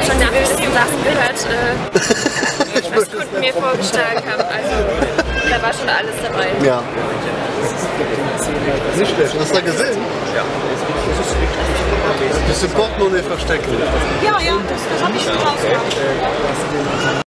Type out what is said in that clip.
habe schon die wildesten Sachen gehört, was Kunden mir vorgeschlagen haben. Also da war schon alles dabei. Ja. Nicht schlecht. Hast du da gesehen? Ja. Das Portemonnaie verstecken. Ja, das habe ich schon rausgehauen.